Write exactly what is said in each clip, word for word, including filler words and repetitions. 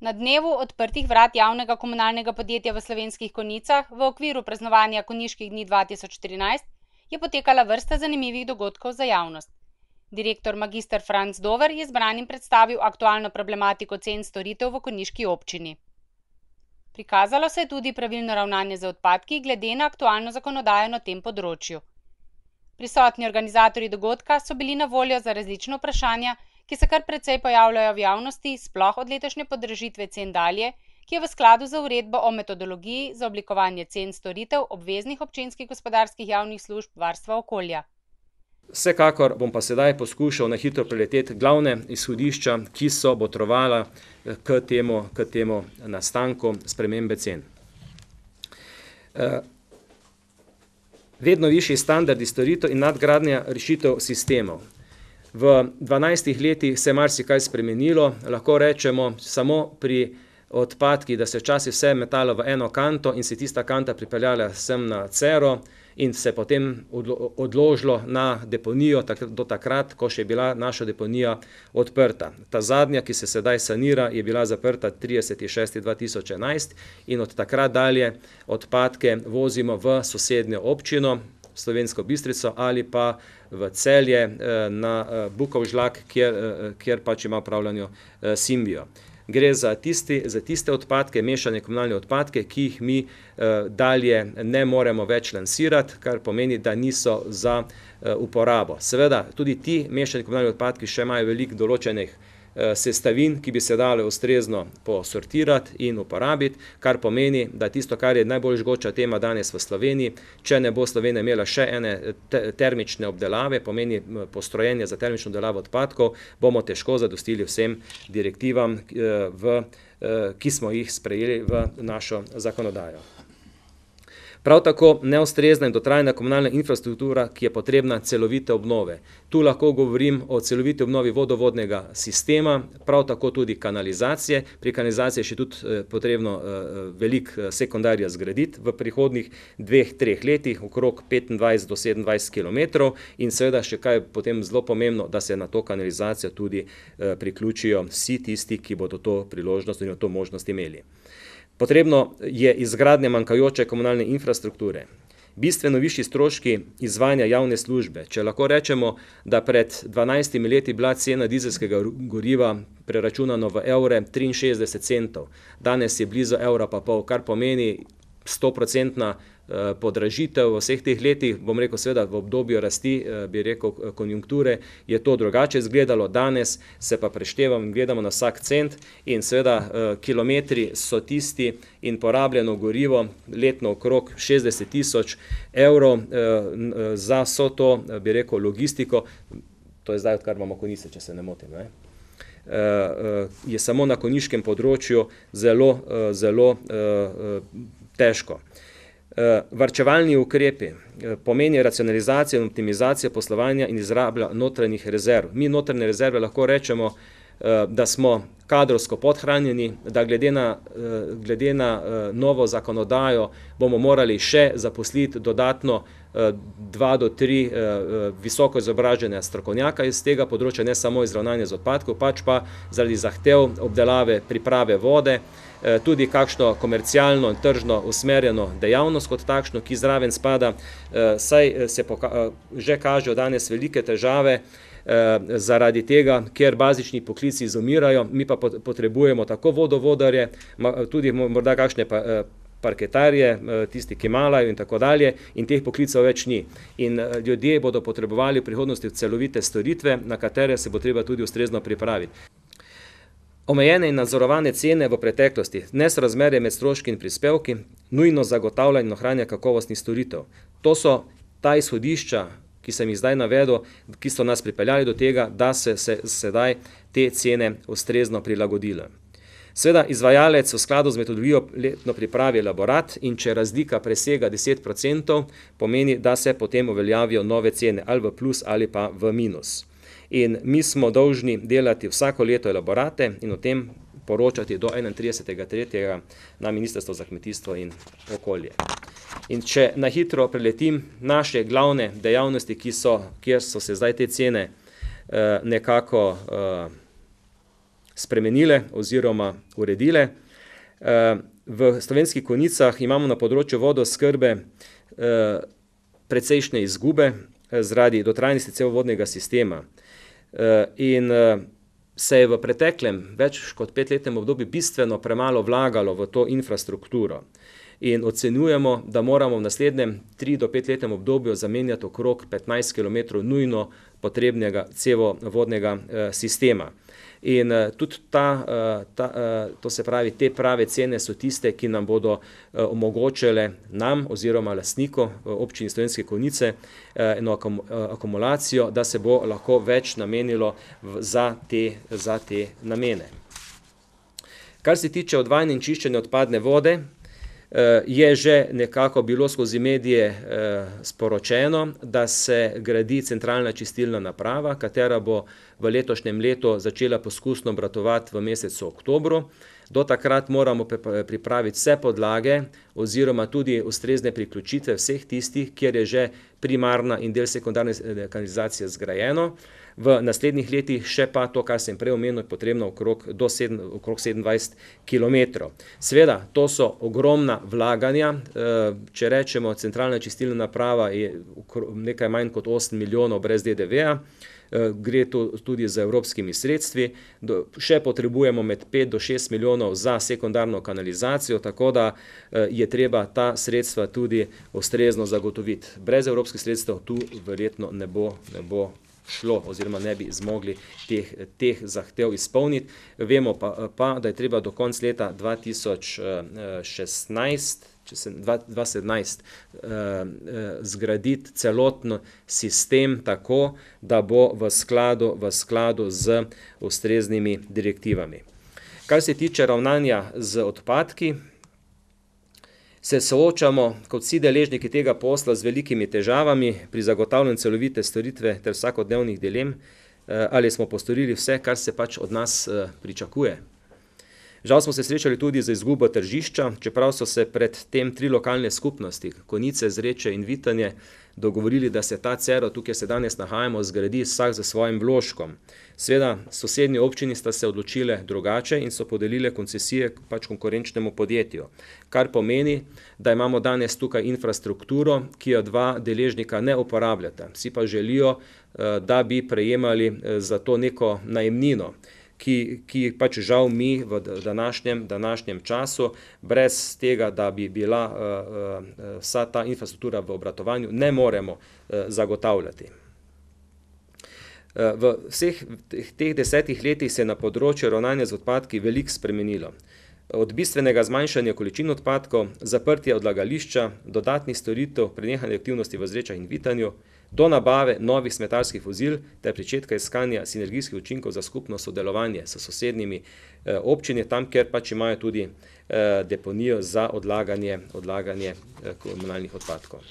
Na dnevu odprtih vrat javnega komunalnega podjetja v Slovenskih Konjicah v okviru praznovanja Konjiških dni dva tisoč štirinajst je potekala vrsta zanimivih dogodkov za javnost. Direktor magister Franc Dover je zbranim predstavil aktualno problematiko cen storitev v konjiški občini. Prikazalo se je tudi pravilno ravnanje z odpadki glede na aktualno zakonodajo na tem področju. Prisotni organizatorji dogodka so bili na voljo za različna vprašanja, ki se kar precej pojavljajo v javnosti, sploh od letošnje podražitve cen dalje, ki je v skladu z uredbo o metodologiji za oblikovanje cen storitev obveznih občinskih gospodarskih javnih služb varstva okolja. Vsekakor bom pa sedaj poskušal na hitro preleteti glavne izhodišča, ki so botrovala k temu, k temu nastanku spremembe cen. Vedno višji standardi storitev in nadgradnja rešitev sistemov. V dvanajstih letih se je marsikaj spremenilo, lahko rečemo samo pri odpadkih, da se včasih vse metalo v eno kanto in se tista kanta pripeljala sem na Cero in se potem odložilo na deponijo do takrat, ko še je bila naša deponija odprta. Ta zadnja, ki se sedaj sanira, je bila zaprta trideseti šesti dva tisoč enajst in od takrat dalje odpadke vozimo v sosednjo občino, Slovensko Bistrico ali pa v Celje na Bukovžlak, kjer, kjer pač ima upravljanje Simbijo. Gre za, tisti, za tiste odpadke, mešane komunalne odpadke, ki jih mi dalje ne moremo več lansirati, kar pomeni, da niso za uporabo. Seveda, tudi ti mešani komunalni odpadki še imajo veliko določenih sestavin, ki bi se dale ustrezno posortirati in uporabiti, kar pomeni, da tisto, kar je najbolj žgoča tema danes v Sloveniji, če ne bo Slovenija imela še ene termične obdelave, pomeni postrojenje za termično obdelavo odpadkov, bomo težko zadostili vsem direktivam, v, ki smo jih sprejeli v našo zakonodajo. Prav tako neustrezna in dotrajna komunalna infrastruktura, ki je potrebna celovite obnove. Tu lahko govorim o celoviti obnovi vodovodnega sistema, prav tako tudi kanalizacije. Pri kanalizaciji je še tudi potrebno veliko sekundarja zgraditi v prihodnjih dveh, treh letih, okrog petindvajset do sedemindvajset kilometrov in seveda še kaj potem zelo pomembno, da se na to kanalizacijo tudi priključijo vsi tisti, ki bodo to priložnost in to možnost imeli. Potrebno je izgradnja manjkajoče komunalne infrastrukture. Bistveno višji stroški izvajanja javne službe. Če lahko rečemo, da pred dvanajstimi leti bila cena dizelskega goriva preračunano v evre triinšestdeset centov, danes je blizu evra pa pol, kar pomeni stoprocentna podražitev v vseh teh letih, bom rekel seveda v obdobju rasti, bi rekel konjunkture, je to drugače izgledalo, danes se pa preštevamo in gledamo na vsak cent in seveda kilometri so tisti in porabljeno gorivo letno okrog šestdeset tisoč evrov za vso to, bi rekel, logistiko, to je zdaj, odkar imamo Konjice, če se ne motim, ne? Je samo na konjiškem področju zelo, zelo težko. Varčevalni ukrepi pomeni racionalizacijo in optimizacijo poslovanja in izrablja notranjih rezerv. Mi notranje rezerve lahko rečemo, da smo kadrovsko podhranjeni, da glede na, glede na novo zakonodajo bomo morali še zaposliti dodatno dva do tri visoko izobražene strokovnjaka iz tega področja, ne samo izravnanja z odpadkov, pač pa zaradi zahtev obdelave priprave vode, tudi kakšno komercialno in tržno usmerjeno dejavnost kot takšno, ki zraven spada, saj se že kažejo danes velike težave zaradi tega, ker bazični poklici izumirajo, mi pa potrebujemo tako vodovodarje, tudi morda kakšne parketarje, tisti, ki malajo in tako dalje, in teh poklicov več ni. In ljudje bodo potrebovali v prihodnosti celovite storitve, na katere se bo treba tudi ustrezno pripraviti. Omejene in nadzorovane cene v preteklosti, nesrazmerje med stroški in prispevki, nujno zagotavljanje in ohranjanje kakovostnih storitev. To so ta izhodišča, ki sem jih zdaj navedel, ki so nas pripeljali do tega, da se, se sedaj te cene ustrezno prilagodile. Seveda izvajalec v skladu z metodologijo letno pripravi elaborat in če razlika presega deset procentov, pomeni, da se potem uveljavijo nove cene, ali v plus ali pa v minus. In mi smo dolžni delati vsako leto elaborate in o tem poročati do enaintridesetega tretjega na Ministrstvo za kmetijstvo in okolje. In če na hitro preletim naše glavne dejavnosti, ki so, kjer so se zdaj te cene nekako spremenile oziroma uredile. V Slovenskih Konjicah imamo na področju vodooskrbe precejšnje izgube zaradi dotrajanosti cevovodnega sistema. In se je v preteklem več kot petletnem obdobju bistveno premalo vlagalo v to infrastrukturo. In ocenjujemo, da moramo v naslednjem tri do petletnem obdobju zamenjati okrog petnajst kilometrov nujno potrebnega cevovodnega sistema. In tudi ta, ta, to se pravi, te prave cene so tiste, ki nam bodo omogočile nam oziroma lastniku občini Slovenske Konjice eno akumulacijo, da se bo lahko več namenilo za te, za te namene. Kar se tiče odvajanja in čiščenja odpadne vode, je že nekako bilo skozi medije sporočeno, da se gradi centralna čistilna naprava, katera bo v letošnjem letu začela poskusno obratovati v mesecu oktobru. Do takrat moramo pripraviti vse podlage oziroma tudi ustrezne priključitve vseh tistih, kjer je že primarna in del sekundarne kanalizacije zgrajeno. V naslednjih letih še pa to, kar sem prej omenil, je potrebno okrog, do sedem, okrog sedemindvajset kilometrov. Seveda, to so ogromna vlaganja. Če rečemo, centralna čistilna naprava je nekaj manj kot osem milijonov brez D D V-ja. Gre tudi za evropskimi sredstvi. Še potrebujemo med pet do šest milijonov za sekundarno kanalizacijo, tako da je treba ta sredstva tudi ustrezno zagotoviti. Brez evropskih sredstev tu verjetno ne bo, ne bo šlo oziroma ne bi zmogli teh, teh zahtev izpolniti. Vemo pa, pa, da je treba do konca leta dva tisoč šestnajst, če se dva tisoč sedemnajst, zgraditi celotno sistem tako, da bo v skladu, v skladu z ustreznimi direktivami. Kar se tiče ravnanja z odpadki, se soočamo kot vsi deležniki tega posla z velikimi težavami pri zagotavljanju celovite storitve ter vsakodnevnih dilem, ali smo postorili vse, kar se pač od nas pričakuje. Žal smo se srečali tudi z izgubo tržišča, čeprav so se pred tem tri lokalne skupnosti, Konjice, Zreče in Vitanje, dogovorili, da se ta cero, tukaj se danes nahajamo, zgradi vsak za svojim vložkom. Seveda, sosednji občini sta se odločile drugače in so podelile koncesije pač konkurenčnemu podjetju. Kar pomeni, da imamo danes tukaj infrastrukturo, ki jo dva deležnika ne uporabljata. Vsi pa želijo, da bi prejemali za to neko najemnino, ki, ki pač žal mi v današnjem, današnjem času, brez tega, da bi bila uh, vsa ta infrastruktura v obratovanju, ne moremo uh, zagotavljati. Uh, v vseh teh desetih letih se je na področju ravnanja z odpadki veliko spremenilo. Od bistvenega zmanjšanja količin odpadkov, zaprtja odlagališča, dodatnih storitev, prenehanja aktivnosti v Zrečah in Vitanju, do nabave novih smetarskih vozil ter pričetka iskanja sinergijskih učinkov za skupno sodelovanje s sosednjimi eh, občini, tam, kjer pač imajo tudi eh, deponijo za odlaganje, odlaganje eh, komunalnih odpadkov.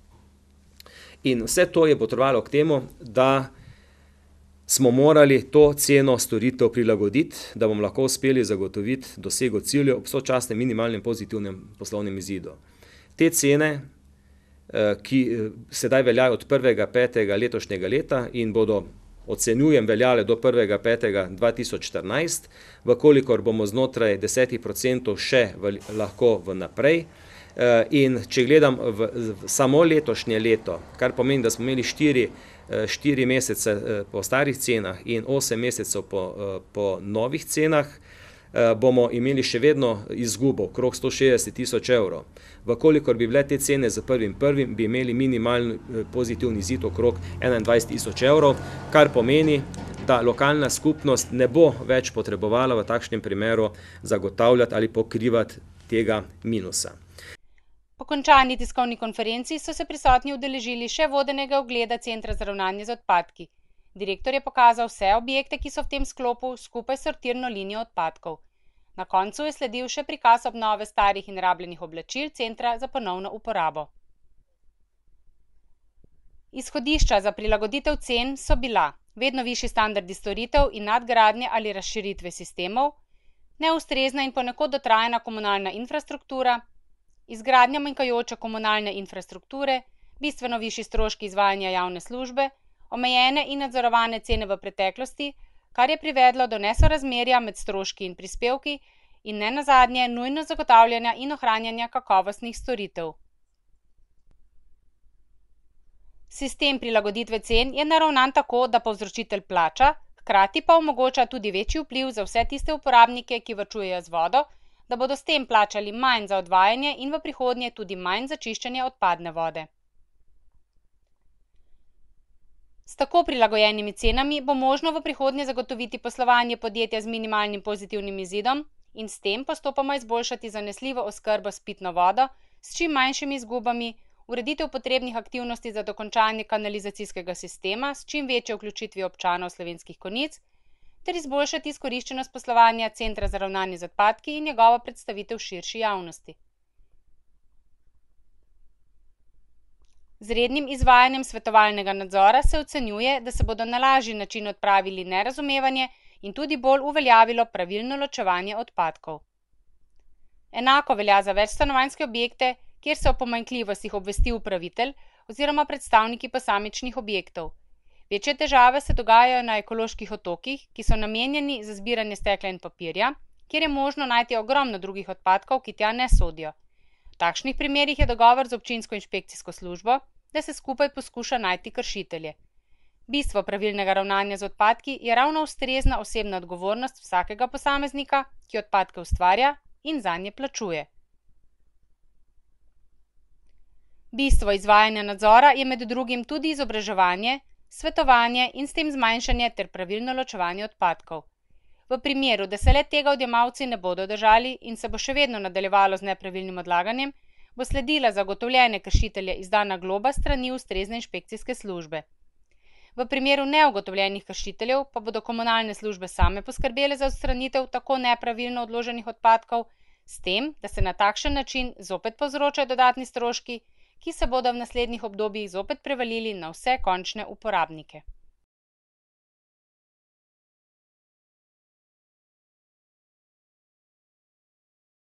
In vse to je potrebovalo k temu, da smo morali to ceno storitev prilagoditi, da bomo lahko uspeli zagotoviti dosego ciljev ob sočasnem minimalnem pozitivnem poslovnem izidu. Te cene, ki sedaj veljajo od prvega petega letošnjega leta in bodo, ocenjujem, veljale do prvega petega dva tisoč štirinajst, vkolikor bomo znotraj deset procentov še v, lahko vnaprej. In če gledam v, v samo letošnje leto, kar pomeni, da smo imeli štiri, štiri mesece po starih cenah in osem mesecev po, po novih cenah, bomo imeli še vedno izgubo okrog sto šestdeset tisoč evrov. Vkolikor bi bile te cene za prvim prvim, bi imeli minimalni pozitivni izid okrog enaindvajset tisoč evrov, kar pomeni, da lokalna skupnost ne bo več potrebovala v takšnem primeru zagotavljati ali pokrivati tega minusa. Po končani tiskovni konferenci so se prisotni udeležili še vodenega ogleda Centra za ravnanje z odpadki. Direktor je pokazal vse objekte, ki so v tem sklopu, skupaj s sortirno linijo odpadkov. Na koncu je sledil še prikaz obnove starih in rabljenih oblačil Centra za ponovno uporabo. Izhodišča za prilagoditev cen so bila vedno višji standardi storitev in nadgradnje ali razširitve sistemov, neustrezna in ponekod dotrajana komunalna infrastruktura, izgradnja manjkajoče komunalne infrastrukture, bistveno višji stroški izvajanja javne službe, omejene in nadzorovane cene v preteklosti, kar je privedlo do nesorazmerja med stroški in prispevki in ne nazadnje nujnost zagotavljanja in ohranjanja kakovostnih storitev. Sistem prilagoditve cen je naravnan tako, da povzročitelj plača, hkrati pa omogoča tudi večji vpliv za vse tiste uporabnike, ki varčujejo z vodo, da bodo s tem plačali manj za odvajanje in v prihodnje tudi manj za čiščenje odpadne vode. S tako prilagojenimi cenami bo možno v prihodnje zagotoviti poslovanje podjetja z minimalnim pozitivnim izidom in s tem postopoma izboljšati zanesljivo oskrbo s pitno vodo s čim manjšimi izgubami, ureditev potrebnih aktivnosti za dokončanje kanalizacijskega sistema s čim večjo vključitvijo občanov Slovenskih Konjic ter izboljšati izkoriščenost poslovanja Centra za ravnanje z odpadki in njegovo predstavitev širši javnosti. Z rednim izvajanjem svetovalnega nadzora se ocenjuje, da se bodo na lažji način odpravili nerazumevanje in tudi bolj uveljavilo pravilno ločevanje odpadkov. Enako velja za večstanovanjske objekte, kjer se o pomanjkljivostih obvesti upravitelj oziroma predstavniki posamičnih objektov. Večje težave se dogajajo na ekoloških otokih, ki so namenjeni za zbiranje stekla in papirja, kjer je možno najti ogromno drugih odpadkov, ki tja ne sodijo. V takšnih primerih je dogovor z občinsko inšpekcijsko službo, da se skupaj poskuša najti kršitelje. Bistvo pravilnega ravnanja z odpadki je ravno ustrezna osebna odgovornost vsakega posameznika, ki odpadke ustvarja in zanje plačuje. Bistvo izvajanja nadzora je med drugim tudi izobraževanje, svetovanje in s tem zmanjšanje ter pravilno ločevanje odpadkov. V primeru, da se le tega odjemalci ne bodo držali in se bo še vedno nadaljevalo z nepravilnim odlaganjem, bo sledila za ugotovljene kršitelje izdana globa s strani ustrezne inšpekcijske službe. V primeru neugotovljenih kršiteljev pa bodo komunalne službe same poskrbele za odstranitev tako nepravilno odloženih odpadkov, s tem, da se na takšen način zopet povzročajo dodatni stroški, ki se bodo v naslednjih obdobjih zopet prevalili na vse končne uporabnike.